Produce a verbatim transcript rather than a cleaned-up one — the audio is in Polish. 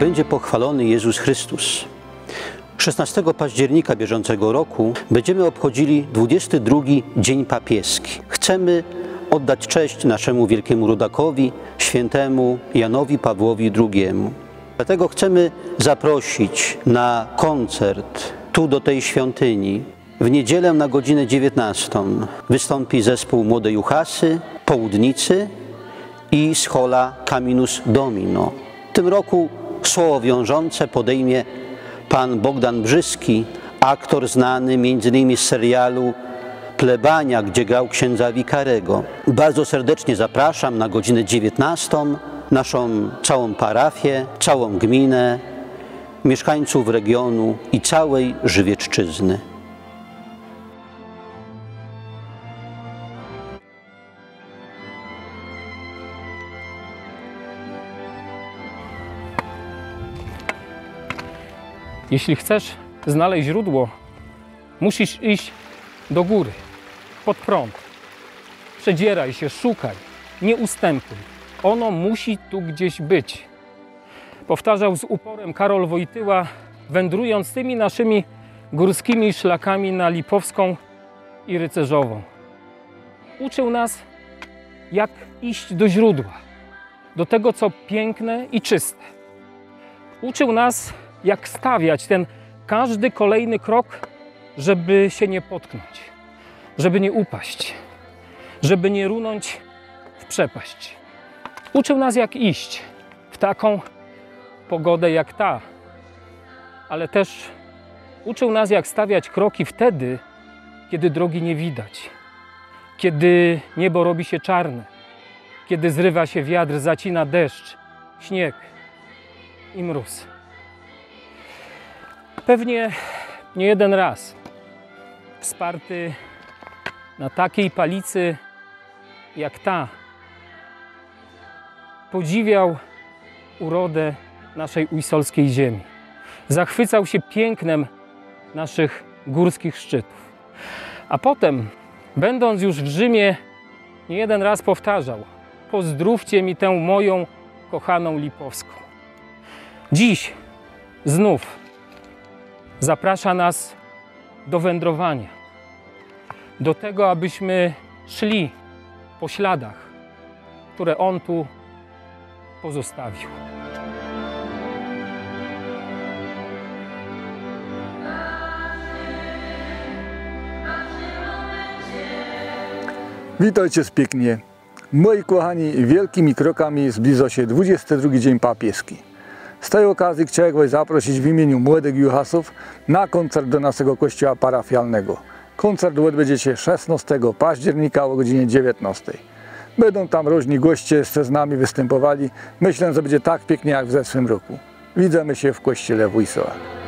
będzie pochwalony Jezus Chrystus. szesnastego października bieżącego roku będziemy obchodzili dwudziesty drugi Dzień Papieski. Chcemy oddać cześć naszemu wielkiemu rodakowi, świętemu Janowi Pawłowi drugiemu. Dlatego chcemy zaprosić na koncert tu do tej świątyni. W niedzielę na godzinę dziewiętnastą wystąpi zespół Młode Juchasy, Południcy i Schola Caminus Domino. W tym roku słowo wiążące podejmie pan Bogdan Brzyski, aktor znany między innymi z serialu Plebania, gdzie grał księdza wikarego. Bardzo serdecznie zapraszam na godzinę dziewiętnastą naszą całą parafię, całą gminę, mieszkańców regionu i całej Żywiecczyzny. Jeśli chcesz znaleźć źródło, musisz iść do góry, pod prąd. Przedzieraj się, szukaj, nie ustępuj. Ono musi tu gdzieś być. Powtarzał z uporem Karol Wojtyła, wędrując tymi naszymi górskimi szlakami na Lipowską i Rycerzową. Uczył nas, jak iść do źródła, do tego, co piękne i czyste. Uczył nas, jak stawiać ten każdy kolejny krok, żeby się nie potknąć, żeby nie upaść, żeby nie runąć w przepaść. Uczył nas, jak iść w taką pogodę jak ta, ale też uczył nas, jak stawiać kroki wtedy, kiedy drogi nie widać, kiedy niebo robi się czarne, kiedy zrywa się wiatr, zacina deszcz, śnieg i mróz. Pewnie nie jeden raz, wsparty na takiej palicy jak ta, podziwiał urodę naszej ujsolskiej ziemi. Zachwycał się pięknem naszych górskich szczytów. A potem, będąc już w Rzymie, nie jeden raz powtarzał: pozdrówcie mi tę moją kochaną Lipowską. Dziś znów zaprasza nas do wędrowania, do tego, abyśmy szli po śladach, które On tu pozostawił. Witajcie pięknie. Moi kochani, wielkimi krokami zbliża się dwudziesty drugi Dzień Papieski. Z tej okazji chciałem Was zaprosić w imieniu Młodych Juchasów na koncert do naszego kościoła parafialnego. Koncert odbędzie się szesnastego października o godzinie dziewiętnastej. Będą tam różni goście jeszcze z nami występowali. Myślę, że będzie tak pięknie jak w zeszłym roku. Widzimy się w kościele w Ujsołach.